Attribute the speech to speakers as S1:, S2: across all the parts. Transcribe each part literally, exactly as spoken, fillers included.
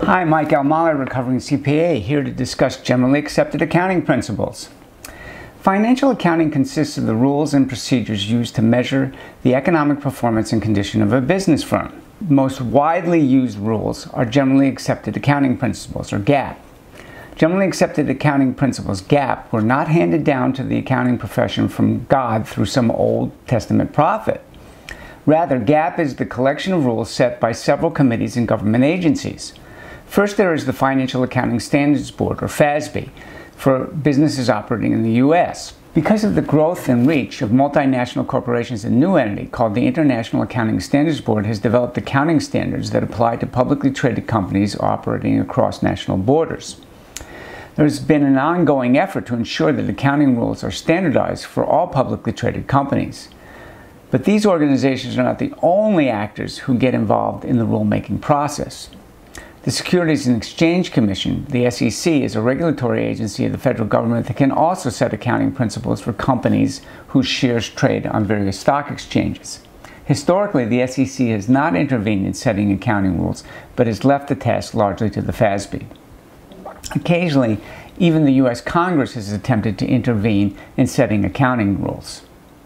S1: Hi, Mike Almala, recovering C P A, here to discuss generally accepted accounting principles. Financial accounting consists of the rules and procedures used to measure the economic performance and condition of a business firm. The most widely used rules are generally accepted accounting principles, or GAAP. Generally accepted accounting principles, GAAP, were not handed down to the accounting profession from God through some Old Testament prophet. Rather, GAAP is the collection of rules set by several committees and government agencies. First, there is the Financial Accounting Standards Board, or F A S B, for businesses operating in the U S Because of the growth and reach of multinational corporations, a new entity called the International Accounting Standards Board has developed accounting standards that apply to publicly traded companies operating across national borders. There has been an ongoing effort to ensure that accounting rules are standardized for all publicly traded companies. But these organizations are not the only actors who get involved in the rulemaking process. The Securities and Exchange Commission, the S E C, is a regulatory agency of the federal government that can also set accounting principles for companies whose shares trade on various stock exchanges. Historically, the S E C has not intervened in setting accounting rules, but has left the task largely to the F A S B. Occasionally, even the U S Congress has attempted to intervene in setting accounting rules.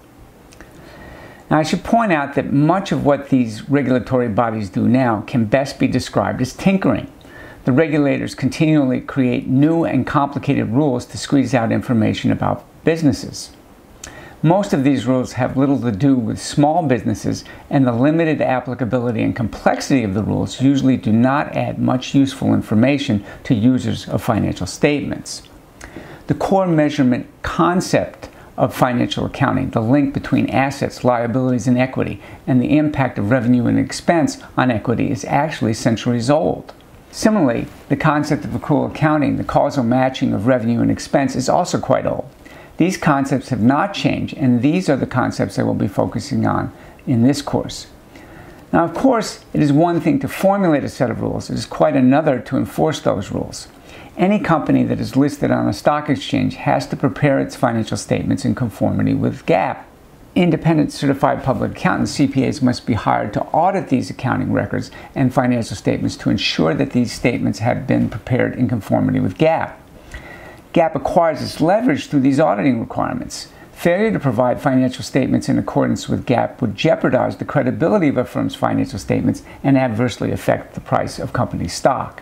S1: Now, I should point out that much of what these regulatory bodies do now can best be described as tinkering. The regulators continually create new and complicated rules to squeeze out information about businesses. Most of these rules have little to do with small businesses, and the limited applicability and complexity of the rules usually do not add much useful information to users of financial statements. The core measurement concept of financial accounting, the link between assets, liabilities, and equity, and the impact of revenue and expense on equity, is actually centuries old. Similarly, the concept of accrual accounting, the causal matching of revenue and expense, is also quite old. These concepts have not changed, and these are the concepts I will be focusing on in this course. Now, of course, it is one thing to formulate a set of rules. It is quite another to enforce those rules. Any company that is listed on a stock exchange has to prepare its financial statements in conformity with GAAP. Independent certified public accountants, C P As, must be hired to audit these accounting records and financial statements to ensure that these statements have been prepared in conformity with GAAP. GAAP acquires its leverage through these auditing requirements. Failure to provide financial statements in accordance with GAAP would jeopardize the credibility of a firm's financial statements and adversely affect the price of company stock.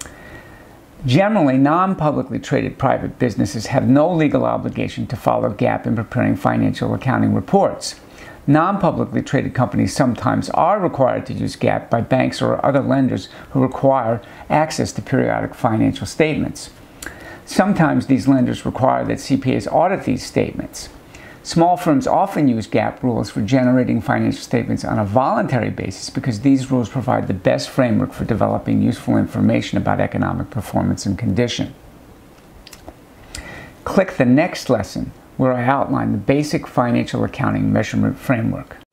S1: Generally, non-publicly traded private businesses have no legal obligation to follow GAAP in preparing financial accounting reports. Non-publicly traded companies sometimes are required to use GAAP by banks or other lenders who require access to periodic financial statements. Sometimes these lenders require that C P As audit these statements. Small firms often use GAAP rules for generating financial statements on a voluntary basis because these rules provide the best framework for developing useful information about economic performance and condition. Click the next lesson where I outline the basic financial accounting measurement framework.